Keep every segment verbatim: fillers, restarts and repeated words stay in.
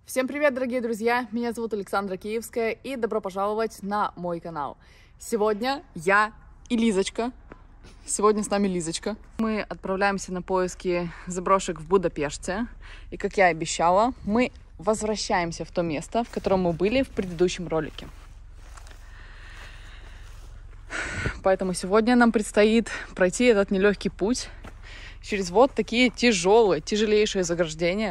Всем привет, дорогие друзья! Меня зовут Александра Киевская, и добро пожаловать на мой канал. Сегодня я и Лизочка. Сегодня с нами Лизочка. Мы отправляемся на поиски заброшек в Будапеште. И, как я и обещала, мы возвращаемся в то место, в котором мы были в предыдущем ролике. Поэтому сегодня нам предстоит пройти этот нелегкий путь через вот такие тяжелые, тяжелейшие заграждения.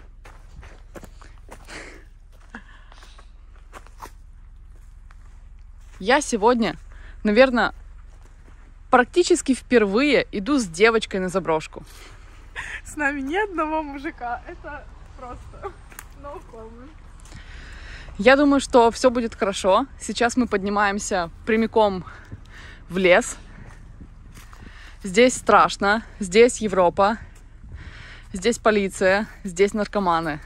Я сегодня, наверное, практически впервые иду с девочкой на заброшку. С нами ни одного мужика. Это просто no comment. Я думаю, что все будет хорошо. Сейчас мы поднимаемся прямиком в лес. Здесь страшно. Здесь Европа. Здесь полиция. Здесь наркоманы.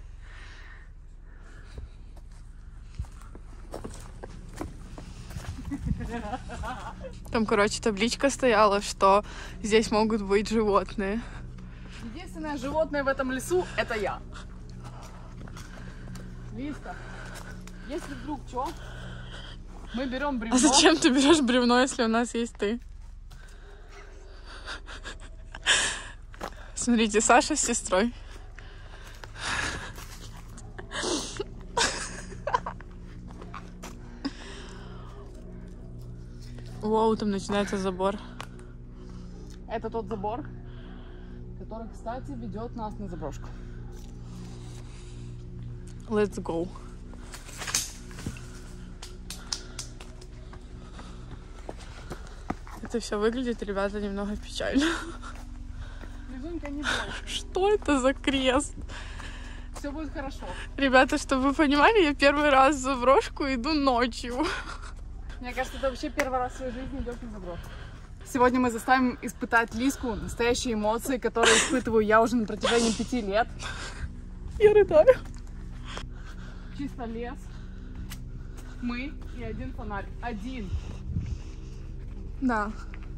Там, короче, табличка стояла, что здесь могут быть животные. Единственное животное в этом лесу — это я. Лизка, если вдруг что, мы берем бревно. А зачем ты берешь бревно, если у нас есть ты? Смотрите, Саша с сестрой. Воу, там начинается забор. Это тот забор, который, кстати, ведет нас на заброшку. Let's go. Это все выглядит, ребята, немного печально. Лизунька, не бойся. Что это за крест? Все будет хорошо. Ребята, чтобы вы понимали, я первый раз в заброшку иду ночью. Мне кажется, ты вообще первый раз в своей жизни идешь на заброшку. Сегодня мы заставим испытать Лизку настоящие эмоции, которые испытываю я уже на протяжении пяти лет. Я рыдаю. Чисто лес. Мы и один фонарь. Один. Да.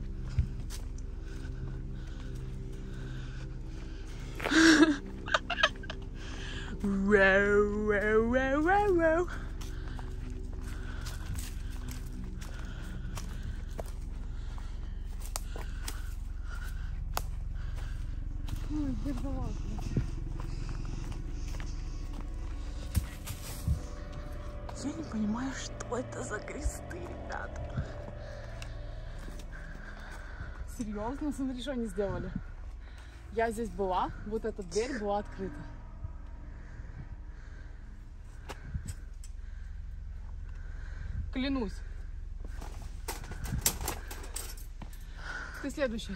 Вау, вау, вау, вау, вау. Ой, где залазить? Я не понимаю, что это за кресты, ребята. Серьезно? Смотри, что они сделали. Я здесь была, вот эта дверь была открыта. Клянусь. Ты следующая.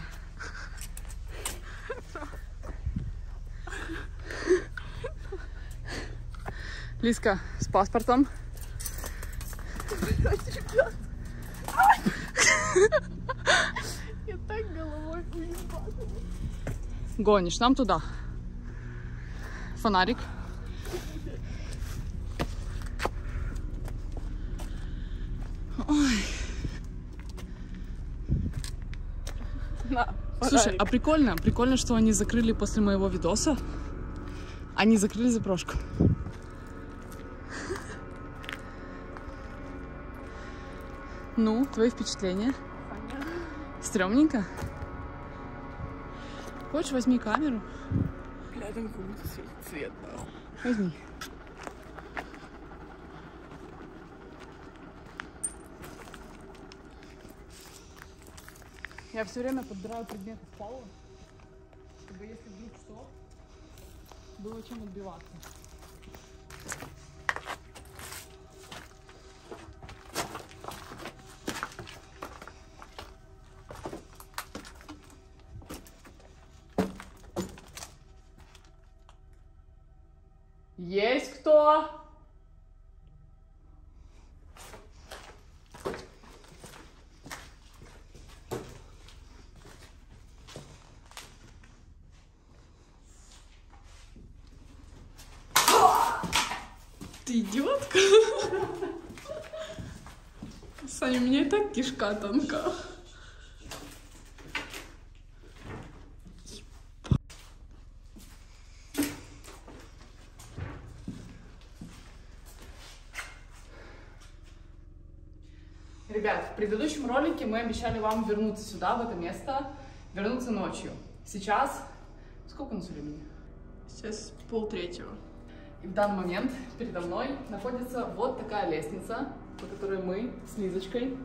Лизка с паспортом. Я так головой уебала. Гонишь нам туда. Фонарик. Ой. На, Слушай, фонарик. а прикольно, прикольно, что они закрыли после моего видоса. Они закрыли заброшку. Ну, твои впечатления? Понятно. Стрёмненько? Хочешь, возьми камеру? Бля, там как будто светит свет, нахуй. Возьми. Я все время подбираю предметы с пола, чтобы, если вдруг что, было чем отбиваться. Есть кто? Ты идиотка? Саня, у меня и так кишка тонка. Ребят, в предыдущем ролике мы обещали вам вернуться сюда, в это место, вернуться ночью. Сейчас... Сколько у нас времени? Сейчас полтретьего. И в данный момент передо мной находится вот такая лестница, по которой мы с Лизочкой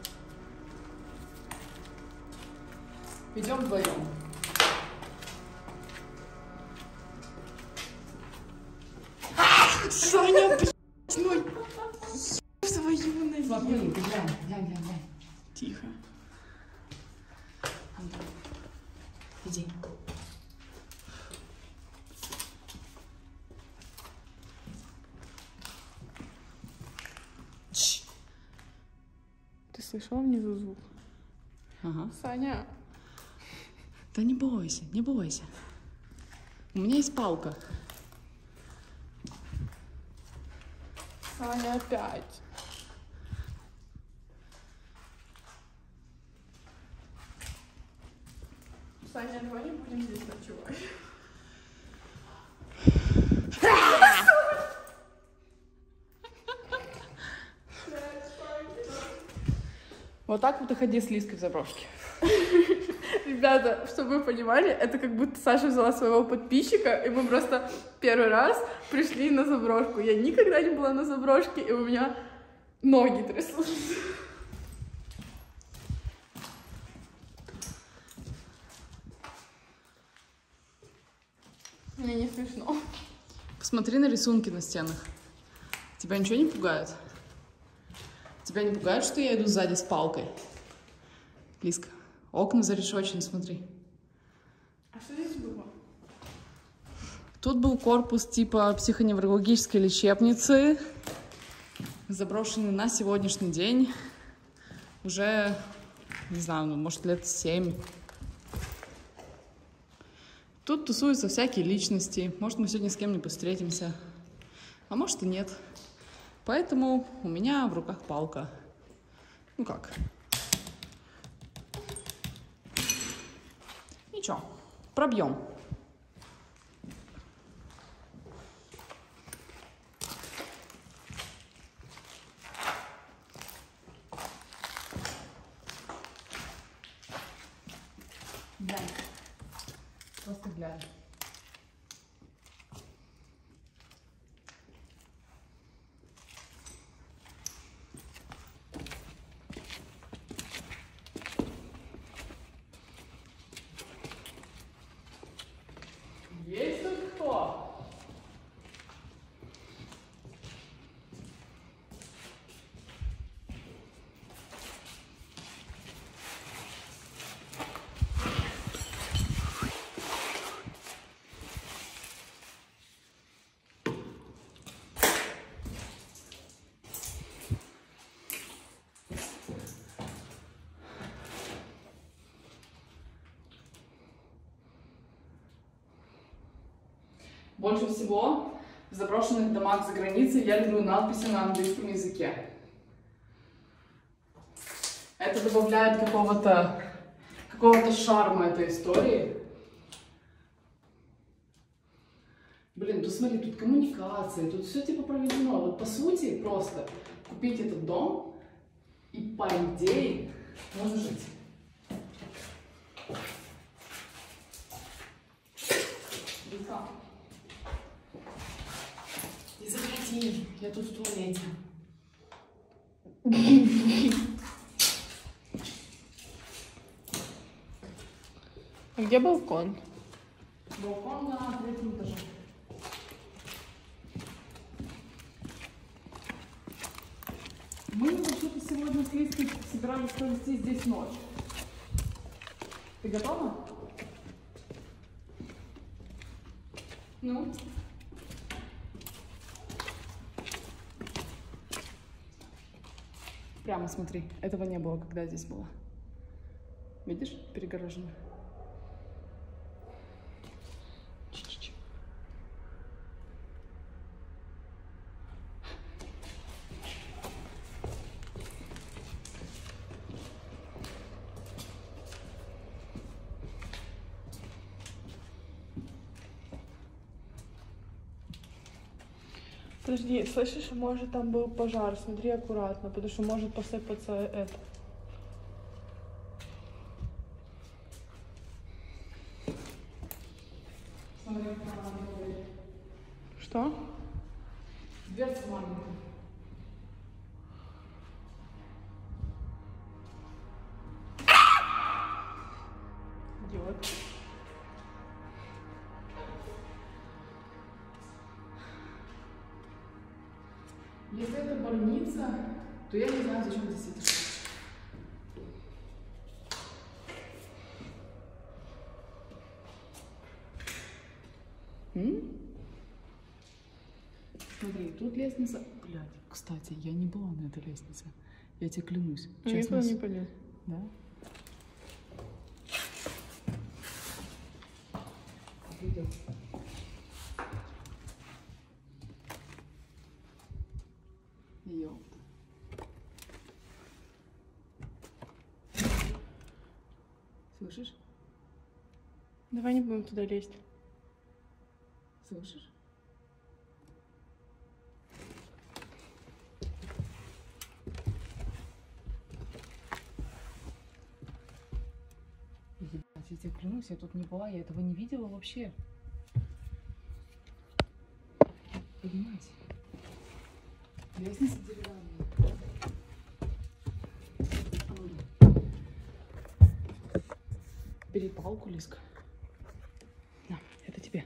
идем вдвоем. Саня, блядь, ну, твою ноги. Смотри, ты глянь, глянь, глянь, глянь. Тихо. Антон, иди. Ты слышала внизу звук? Ага. Саня. Да не бойся, не бойся. У меня есть палка. Саня опять. Саня, давай не будем здесь ночевать. Вот так вот и ходи с Лизкой в заброшке. Ребята, чтобы вы понимали, это как будто Саша взяла своего подписчика, и мы просто первый раз пришли на заброшку. Я никогда не была на заброшке, и у меня ноги тряслись. Мне не смешно. Посмотри на рисунки на стенах. Тебя ничего не пугает? Тебя не пугает, что я иду сзади с палкой? Лизка, окна зарешочены, смотри. А что здесь было? Тут был корпус типа психоневрологической лечебницы, заброшенный на сегодняшний день. Уже, не знаю, ну, может, лет семь. Тут тусуются всякие личности. Может, мы сегодня с кем-нибудь встретимся. А может и нет. Поэтому у меня в руках палка. Ну как? Ничего, пробьем. Глянь. Просто глянь. Есть тут кто? Больше всего в заброшенных домах за границей я люблю надписи на английском языке. Это добавляет какого-то какого-то шарма этой истории. Блин, тут смотри, тут коммуникации, тут все типа проведено. Вот по сути просто купить этот дом и по идее можно жить. Не заходи, я тут в туалете. А где балкон? Балкон на третьем этаже. Мы вообще-то сегодня с Лизкой собирались провести здесь ночь. Ты готова? Ну? Прямо смотри, этого не было, когда здесь было. Видишь, перегорожено. Чуть-чуть. Подожди, слышишь, может там был пожар, смотри аккуратно, потому что может посыпаться это. Что? Дверца маленькая. Идиот. Если это больница, то я не знаю, зачем ты сидишь. М? Смотри, тут лестница. Блядь, кстати, я не была на этой лестнице. Я тебе клянусь. Никуда не полез. Да? Идем. Ёпта. Слышишь? Давай не будем туда лезть. Слышишь? Ебать, я тебе клянусь, я тут не была, я этого не видела вообще. Поднимайся. Лестница деревянная. Бери палку, Лизка. На, это тебе.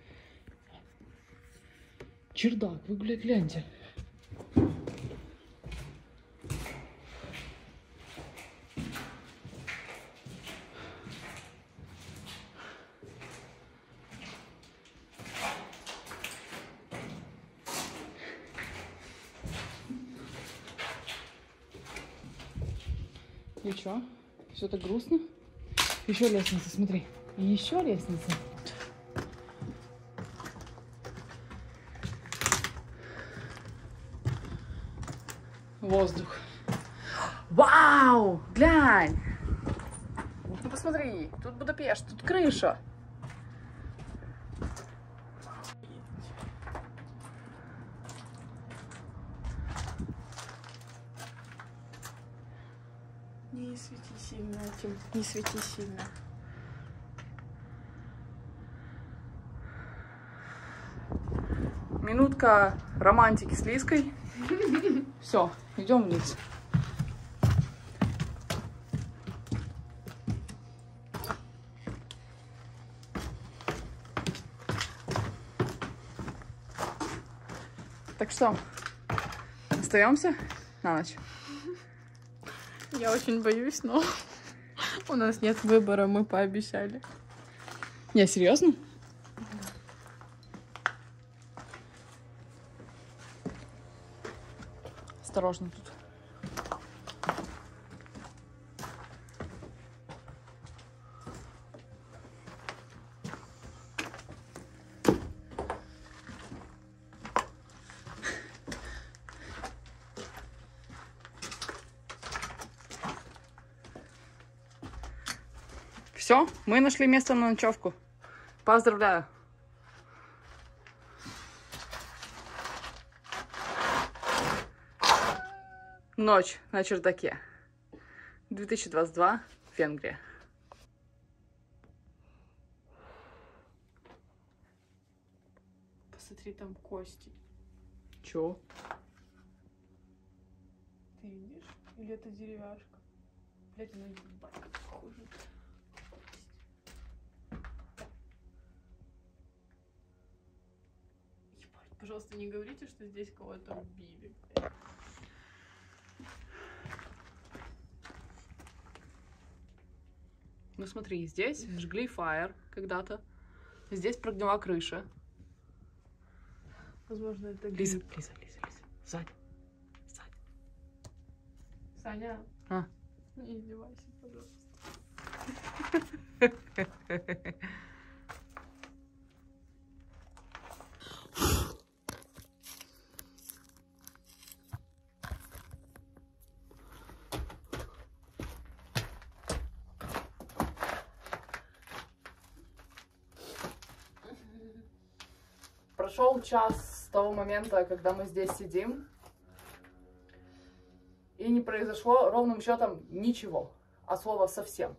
Чердак, вы, блядь, гляньте. И чё? Все так грустно? Еще лестница, смотри. И еще лестница. Воздух. Вау! Глянь! Ну посмотри, тут Будапешт, тут крыша. Не свети сильно этим. Не свети сильно. Минутка романтики с Лизкой. Все, идем вниз. Так что, остаемся на ночь? Я очень боюсь, но у нас нет выбора, мы пообещали. Не, серьезно? Осторожно тут. Все, мы нашли место на ночевку. Поздравляю. Ночь на чердаке. две тысячи двадцать два, Венгрия. Посмотри, там кости. Чё? Ты видишь? Или это деревяшка? Блять, она ебать как похожа. Ебать, пожалуйста, не говорите, что здесь кого-то убили. Блядь. Ну смотри, здесь жгли фаер когда-то. Здесь прогнила крыша. Возможно, это Лиза, гриб. Лиза, Лиза, Лиза. Сзади. Сзади. Саня, А. не издевайся, пожалуйста. Прошел час того момента, когда мы здесь сидим, и не произошло ровным счетом ничего, от слова совсем.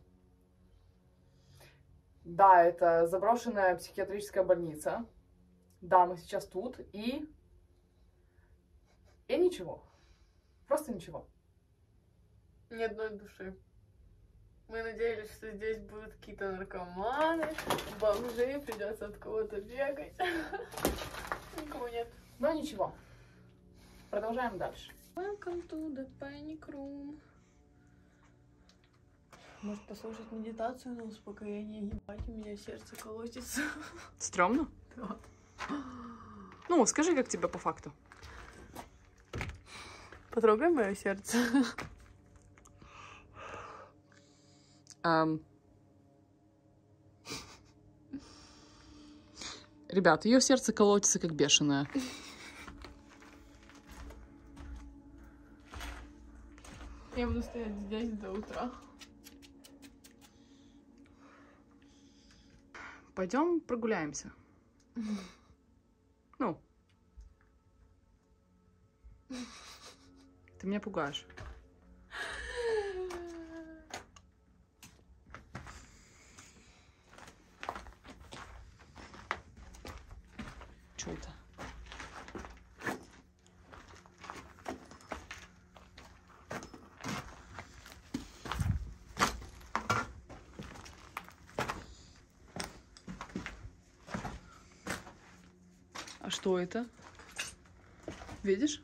Да, это заброшенная психиатрическая больница. Да, мы сейчас тут, и... И ничего. Просто ничего. Ни одной души. Мы надеялись, что здесь будут какие-то наркоманы, бомжи, придется от кого-то бегать. Никого нет. Но ничего. Продолжаем дальше. Welcome to the panic room. Может послушать медитацию на успокоение? Ебать, у меня сердце колотится. Стремно? Да. Ну, скажи, как тебе по факту. Потрогай мое сердце. Um... Ребят, ее сердце колотится как бешеное. Я буду стоять здесь до утра. Пойдем прогуляемся. Ну. Ты меня пугаешь. Что это? А что это? Видишь?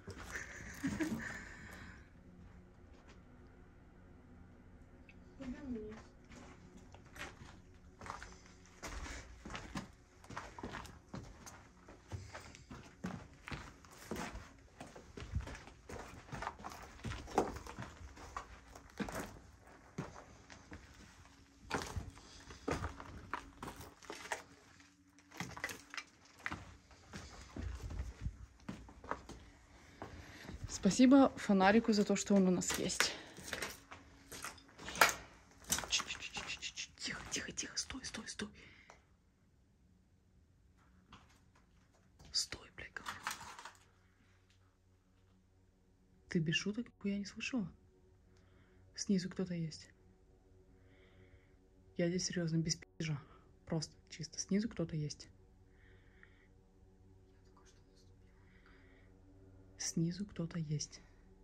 Спасибо фонарику за то, что он у нас есть. Тихо, тихо, тихо, стой, стой, стой. Стой, блядь, говорю. Ты без шуток? Я не слышала. Снизу кто-то есть. Я здесь серьезно, без пи***жа. Просто, чисто. Снизу кто-то есть. Снизу кто-то есть.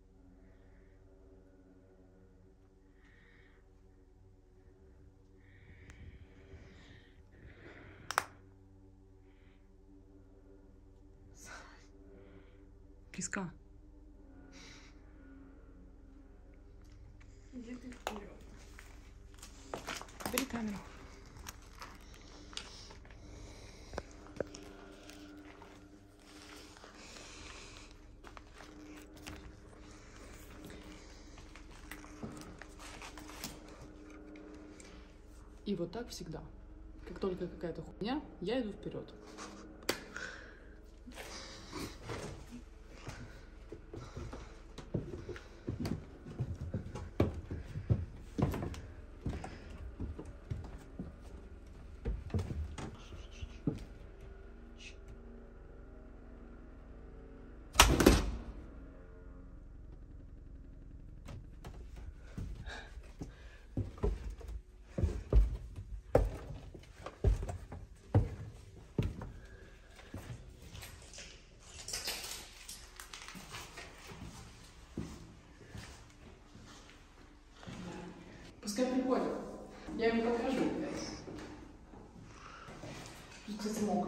Киска. Иди ты вперед. Бери камеру. И вот так всегда. Как только какая-то хуйня, я иду вперед. Пускай приходят. Я им покажу. Тут, кстати, мокро.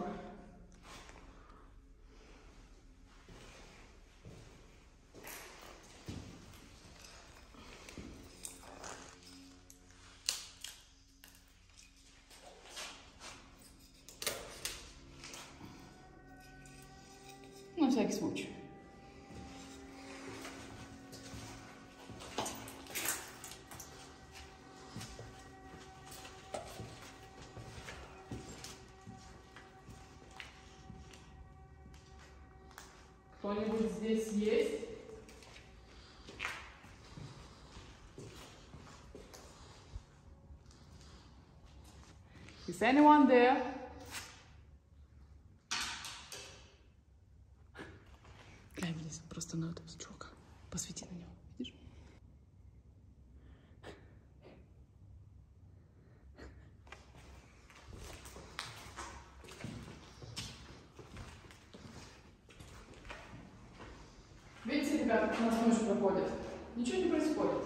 На всякий случай. Кто-нибудь здесь есть? Is anyone there? Эмили, просто на этого чувака. Посвети на него, видишь? Видите, ребята, как у нас ночь проходит? Ничего не происходит.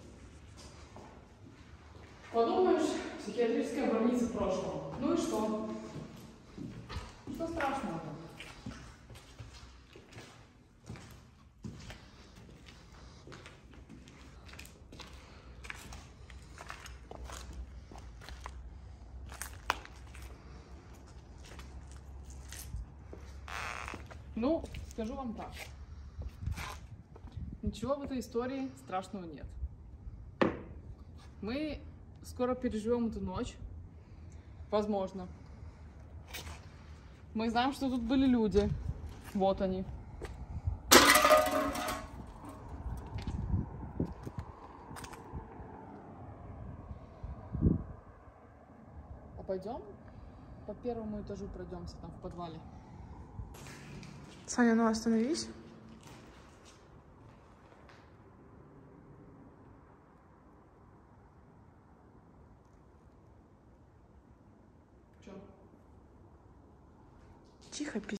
Подумаешь, психиатрическая больница прошлого. Ну и что? Что страшного? Ну, скажу вам так. Ничего в этой истории страшного нет. Мы скоро переживем эту ночь. Возможно. Мы знаем, что тут были люди. Вот они. А пойдем по первому этажу пройдемся там в подвале. Саня, ну остановись. Чё? Тихо, пиздец.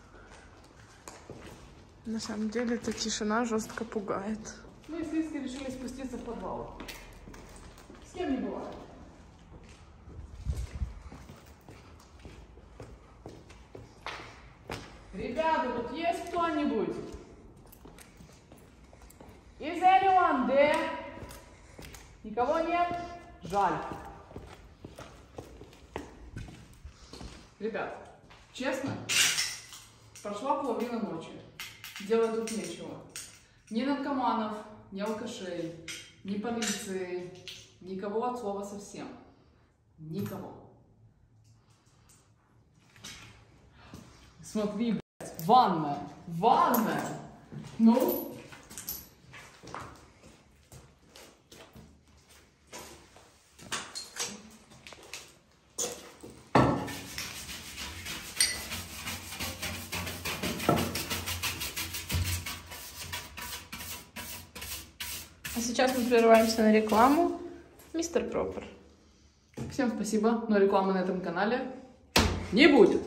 На самом деле эта тишина жестко пугает. Мы с Лизкой решили спуститься в подвал. С кем не бывает. Ребята, тут есть кто-нибудь? Is anyone there? Никого нет? Жаль. Ребят, честно, прошла половина ночи. Делать тут нечего. Ни наркоманов, ни алкашей, ни полиции, никого от слова совсем. Никого. Смотри, блядь, ванная, ванная. Ну? А сейчас мы прерываемся на рекламу. Мистер Пропер. Всем спасибо, но рекламы на этом канале не будет.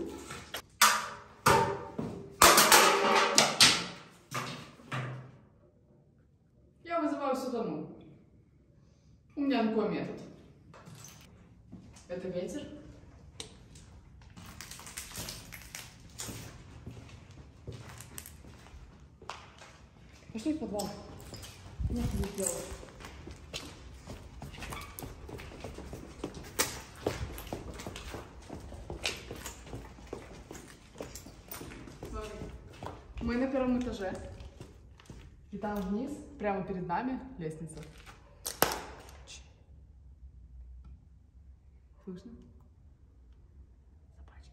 Я вызываю сатану. У меня такой метод. Это ветер. Пошли в подвал. Нет, не сделать. Смотри. Мы на первом этаже. И там вниз, прямо перед нами, лестница. Слышно? Собачки.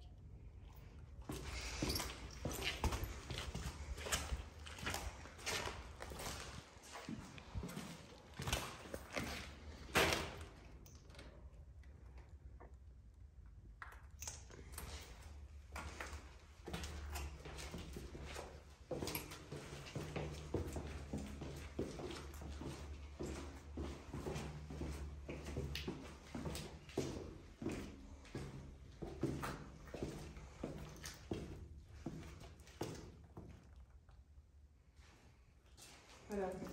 Порядок.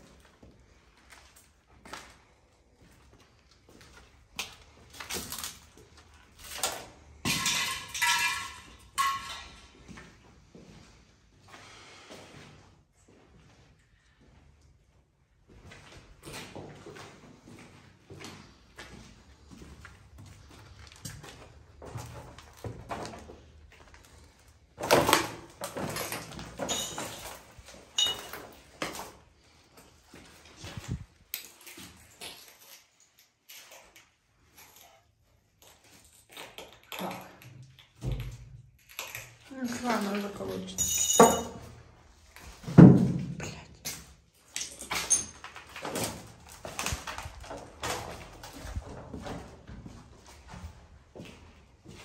Так. Ну, ладно, уже получится. Блядь.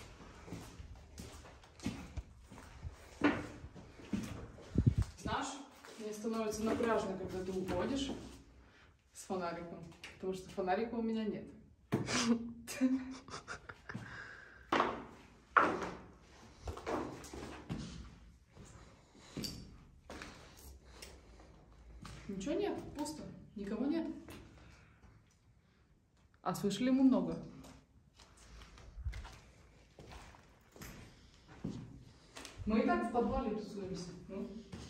Знаешь, Мне становится напряжно, когда ты уходишь с фонариком, потому что фонарика у меня нет. Ничего нет, пусто, никого нет. А слышали мы много. Мы и так в подвале тусуемся. Ну.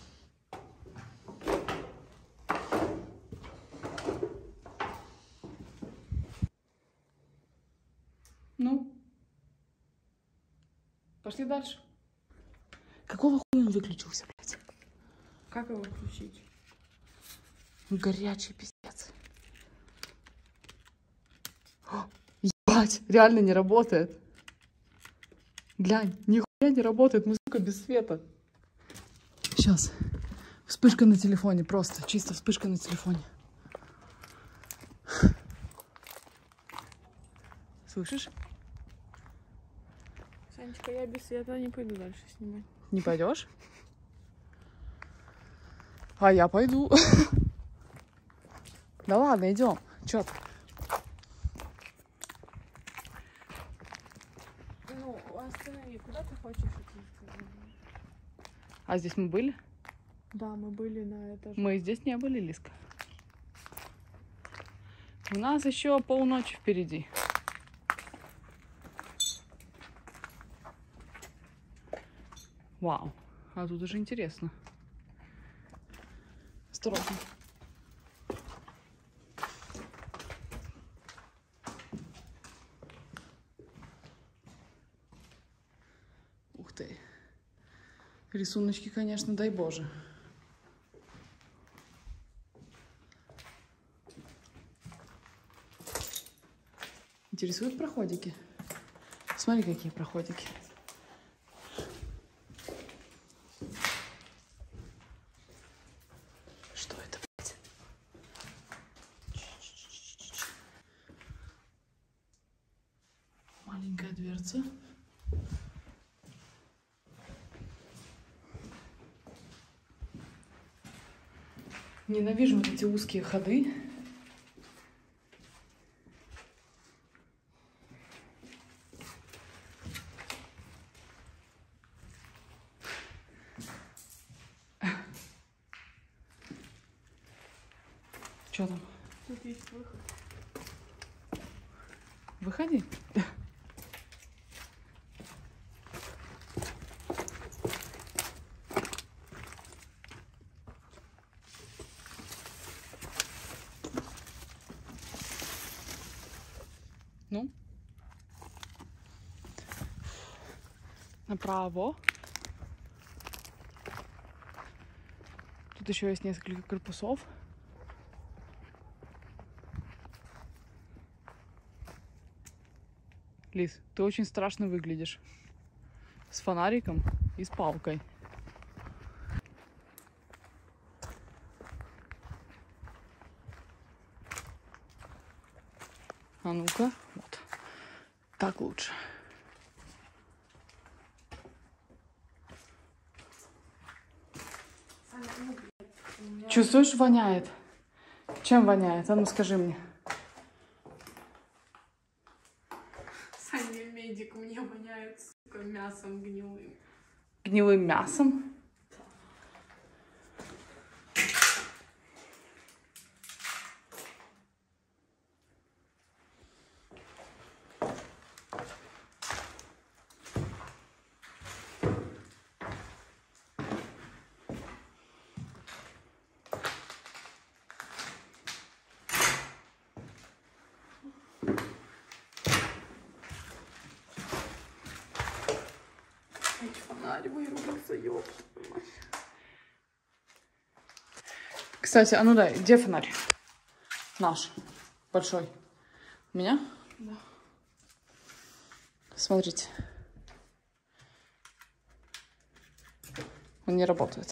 Ну. Пошли дальше. Какого хуя он выключился, блядь? Как его включить? Горячий пиздец. О, ебать, реально не работает. Глянь, нихуя не работает, музыка без света. Сейчас. Вспышка на телефоне, просто. Чисто вспышка на телефоне. Слышишь? Санечка, я без света не пойду дальше снимать. Не пойдешь? А я пойду. Да ладно, идем. Чё ты? Ну, останови, куда ты хочешь идти? А здесь мы были? Да, мы были на этаже. Мы здесь не были, Лиска. У нас еще полночи впереди. Вау, а тут уже интересно. Осторожно. Ух ты. Рисуночки, конечно, дай Боже. Интересуют проходики? Смотри, какие проходики. Что это, блядь? Маленькая дверца. Ненавижу вот эти узкие ходы. Что там? Тут есть выход. Выходи. Ну, направо. Тут еще есть несколько корпусов. Лиз, ты очень страшно выглядишь. С фонариком и с палкой. А ну-ка, вот. Так лучше. Чувствуешь, воняет? Чем воняет? А ну скажи мне. Саня медик, мне воняет, сука, мясом гнилым. Гнилым мясом? Фонарь вырубился, ёпта. Кстати, а ну дай, где фонарь? Наш. Большой. У меня? Да. Смотрите. Он не работает.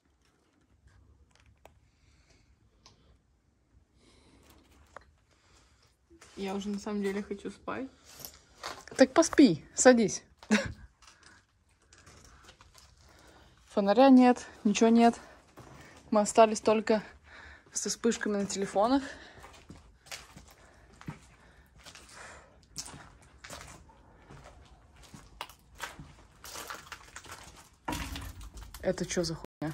Я уже на самом деле хочу спать. Так поспи, садись. Фонаря нет, ничего нет. Мы остались только со вспышками на телефонах. Это что за хуйня?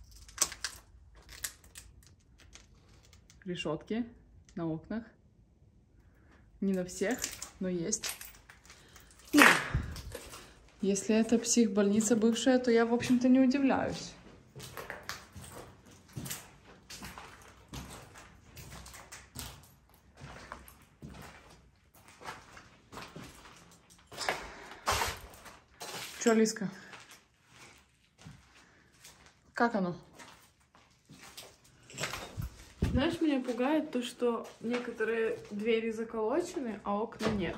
Решетки на окнах. Не на всех, но есть. Ну, если это психбольница бывшая, то я, в общем-то, не удивляюсь. Чё, Лиска? Как оно? Знаешь, меня пугает то, что некоторые двери заколочены, а окна нет.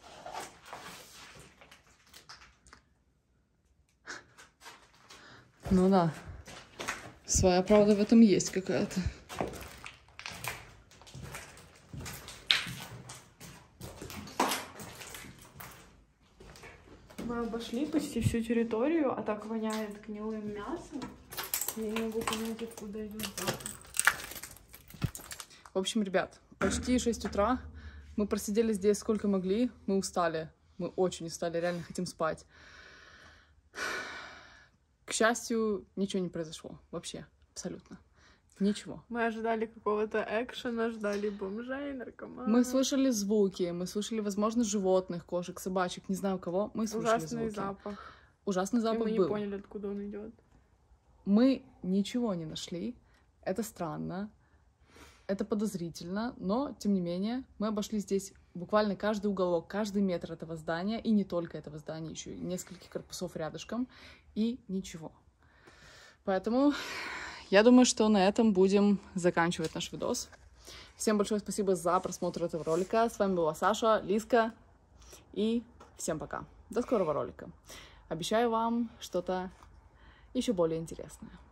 Ну да. Своя правда в этом есть какая-то. Мы обошли почти всю территорию, а так воняет гнилым мясом. Я не могу понять, откуда идет запах. В общем, ребят, почти шесть утра. Мы просидели здесь сколько могли. Мы устали. Мы очень устали, реально хотим спать. К счастью, ничего не произошло. Вообще, абсолютно. Ничего. Мы ожидали какого-то экшена, ждали бомжей, наркоманов. Мы слышали звуки, мы слышали, возможно, животных, кошек, собачек, не знаю кого. Мы слышали Ужасный звуки. запах. Ужасный запах И мы не был. поняли, откуда он идет. Мы ничего не нашли. Это странно. Это подозрительно, но, тем не менее, мы обошли здесь буквально каждый уголок, каждый метр этого здания, и не только этого здания, еще и нескольких корпусов рядышком, и ничего. Поэтому я думаю, что на этом будем заканчивать наш видос. Всем большое спасибо за просмотр этого ролика. С вами была Саша, Лиска, и всем пока. До скорого ролика. Обещаю вам что-то еще более интересное.